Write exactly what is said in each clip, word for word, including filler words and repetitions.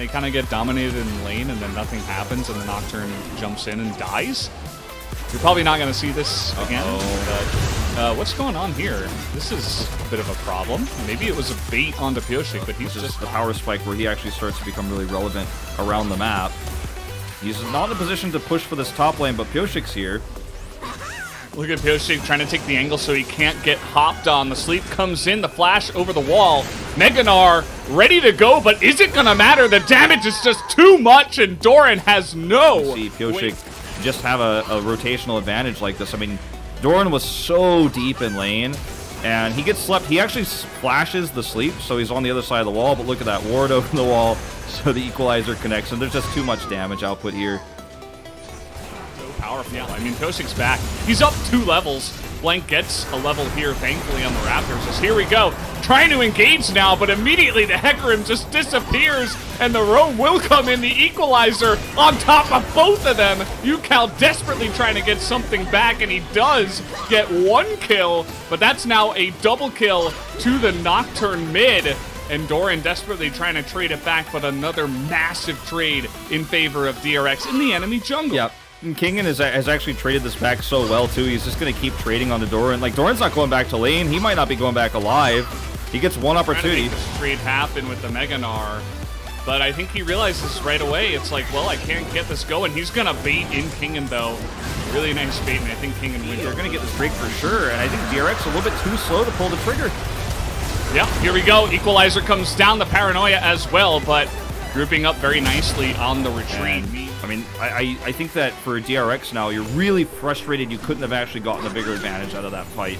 they kind of get dominated in lane, and then nothing happens, and the Nocturne jumps in and dies. You're probably not going to see this again, Uh-oh. but uh, what's going on here? This is a bit of a problem. Maybe it was a bait onto Pyosik, but he's This just... is the power spike where he actually starts to become really relevant around the map. He's not in a position to push for this top lane, but Pyosik's here. Look at Pyosik trying to take the angle so he can't get hopped on. The sleep comes in, the flash over the wall. Mega Gnar ready to go, but is it going to matter? The damage is just too much, and Doran has no... See, Pyosik just have a, a rotational advantage like this. I mean, Doran was so deep in lane, and he gets slept. He actually flashes the sleep, so he's on the other side of the wall, but look at that ward over the wall, so the equalizer connects, and there's just too much damage output here. Powerful. Yeah, I mean, Pyosik's back. He's up two levels. Blank gets a level here, thankfully, on the Raptors. As here we go. Trying to engage now, but immediately the Hecarim just disappears, and the roam will come in. The equalizer on top of both of them. Ucal desperately trying to get something back, and he does get one kill, but that's now a double kill to the Nocturne mid. And Doran desperately trying to trade it back, but another massive trade in favor of D R X in the enemy jungle. Yep. And Kingen has, has actually traded this back so well, too. He's just going to keep trading on the Doran. Like, Doran's not going back to lane. He might not be going back alive. He gets one opportunity. Trying to make this trade happen with the Mega Gnar. But I think he realizes right away, it's like, well, I can't get this going. He's going to bait in Kingen, though. Really nice bait, and I think Kingen wins. They're going to get this break for sure. And I think D R X a little bit too slow to pull the trigger. Yep, here we go. Equalizer comes down, the Paranoia as well, but grouping up very nicely on the retreat. And, I mean, I, I think that for D R X now, you're really frustrated you couldn't have actually gotten a bigger advantage out of that fight.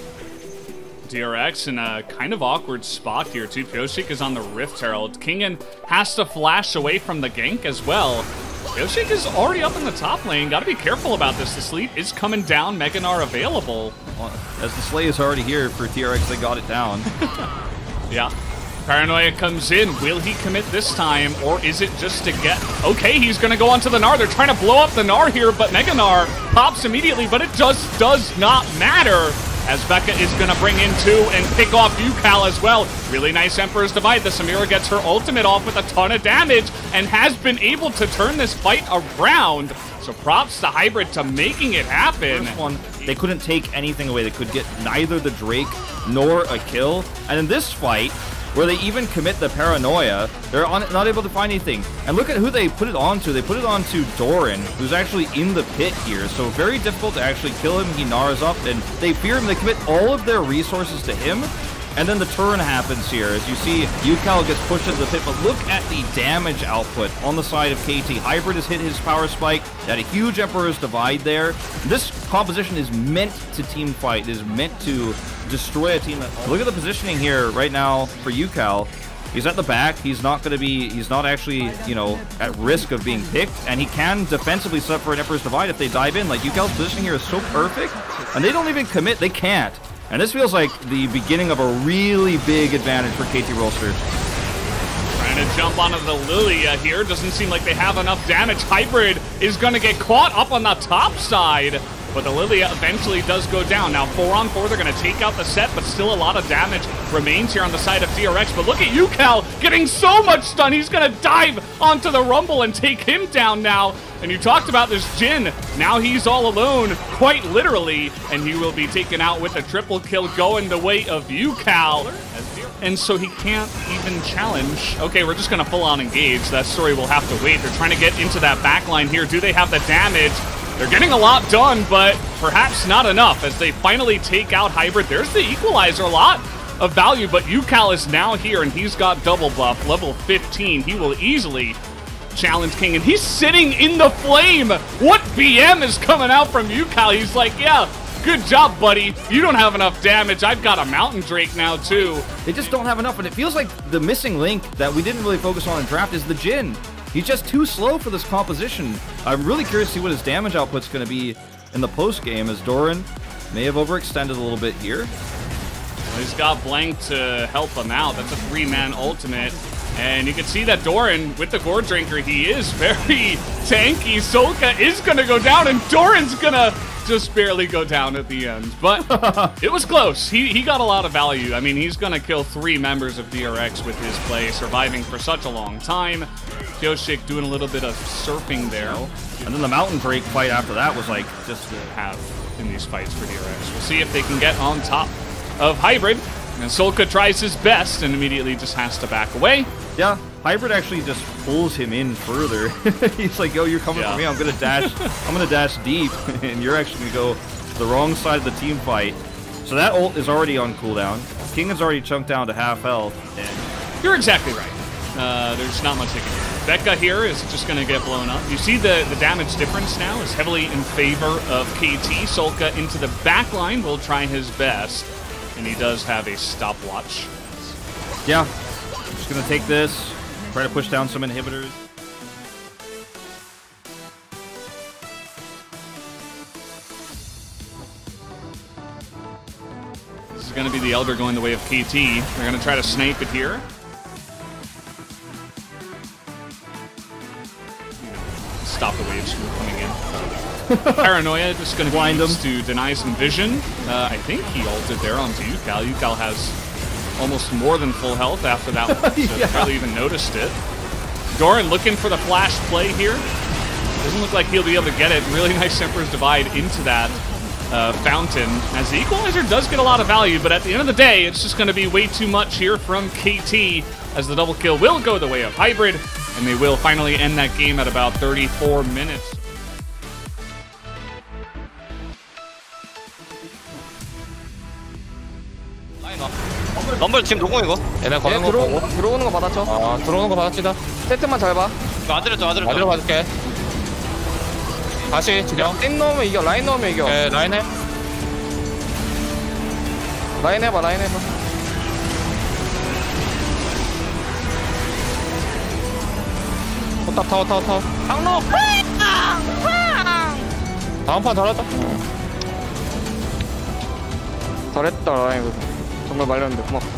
D R X in a kind of awkward spot here, too. Pyosik is on the Rift Herald. Kingen has to flash away from the gank as well. Pyosik is already up in the top lane. Got to be careful about this. The sleep is coming down. Mega Gnar available. Well, as the Slay is already here for D R X, they got it down. Yeah. Paranoia comes in. Will he commit this time, or is it just to get... Okay, he's going to go onto the Gnar. They're trying to blow up the Gnar here, but Mega Gnar pops immediately, but it just does not matter, as Becca is going to bring in two and pick off Ucal as well. Really nice Emperor's Divide. The Samira gets her ultimate off with a ton of damage and has been able to turn this fight around. So props to Hybrid to making it happen. First one, they couldn't take anything away. They could get neither the Drake nor a kill. And in this fight, where they even commit the Paranoia, they're on, not able to find anything. And look at who they put it onto. They put it onto Doran, who's actually in the pit here. So very difficult to actually kill him. He gnars up, and they fear him. They commit all of their resources to him. And then the turn happens here. As you see, Ucal gets pushed into the pit, but look at the damage output on the side of K T. Hybrid has hit his power spike. They had a huge Emperor's Divide there. This composition is meant to team fight. It is meant to destroy a team. Look at the positioning here right now for Ucal. He's at the back. He's not going to be, he's not actually, you know, at risk of being picked. And he can defensively set up for an Emperor's Divide if they dive in. Like, Ucal's positioning here is so perfect. And they don't even commit. They can't. And this feels like the beginning of a really big advantage for K T Rolster. Trying to jump onto the Lilia here. Doesn't seem like they have enough damage. Hybrid is going to get caught up on the top side. But the Lilia eventually does go down. Now, four on four, they're going to take out the set, but still a lot of damage remains here on the side of D R X. But look at Ucal getting so much stun. He's going to dive onto the Rumble and take him down now. And you talked about this Jhin. Now he's all alone, quite literally, and he will be taken out with a triple kill going the way of Ucal. And so he can't even challenge. Okay, we're just going to full-on engage. That story will have to wait. They're trying to get into that backline here. Do they have the damage? They're getting a lot done, but perhaps not enough as they finally take out Hybrid. There's the equalizer, a lot of value, but Ucal is now here, and he's got double buff, level fifteen. He will easily challenge King, and he's sitting in the flame. What B M is coming out from Ucal? He's like, yeah, good job, buddy. You don't have enough damage. I've got a Mountain Drake now, too. They just don't have enough, and it feels like the missing link that we didn't really focus on in draft is the Jhin. He's just too slow for this composition. I'm really curious to see what his damage output's going to be in the post game, as Doran may have overextended a little bit here. Well, he's got Blank to help him out. That's a three-man ultimate. And you can see that Doran, with the Gore Drinker, he is very tanky. Solka is going to go down, and Doran's going to just barely go down at the end. But it was close. He, he got a lot of value. I mean, he's going to kill three members of D R X with his play, surviving for such a long time. Kyoshik doing a little bit of surfing there. And then the Mountain Drake fight after that was like just... have in these fights for D R X. We'll see if they can get on top of Hybrid. And Solka tries his best and immediately just has to back away. Yeah, Hybrid actually just pulls him in further. He's like, yo, you're coming yeah. for me, I'm gonna dash I'm gonna dash deep, and you're actually gonna go the wrong side of the team fight. So that ult is already on cooldown. King is already chunked down to half health. And you're exactly right. Uh, there's not much they can do. Becca here is just going to get blown up. You see the, the damage difference now is heavily in favor of K T. Solka into the back line will try his best, and he does have a stopwatch. Yeah, just going to take this, try to push down some inhibitors. This is going to be the Elder going the way of K T. They're going to try to snipe it here. Stop the waves from coming in. Paranoia just going to blind him to deny some vision. Uh, I think he ulted there onto Yukal. Yukal has almost more than full health after that one, so yeah. Barely even noticed it. Doran looking for the flash play here. Doesn't look like he'll be able to get it. Really nice Emperor's Divide into that uh, fountain, as the Equalizer does get a lot of value, but at the end of the day, it's just going to be way too much here from K T, as the double kill will go the way of Hybrid, and they will finally end that game at about thirty-four minutes. 럼블 지금 녹음 이거? 얘네 거는 거 보고 들어오는 거 받았죠? 아 들어오는 거 받았지다. 세트만 잘 봐. 이거 안 들었죠 안 들었죠 라인으로 봐줄게. 다시 진영. 라인 넣으면 이겨. 라인 넣으면 이겨. 네 라인 해. 라인 해봐 라인 해봐. 탑 타워 타워 타워. 강로. 다음 판 잘했다. 잘했다 라인. 정말 말렸는데 고맙다.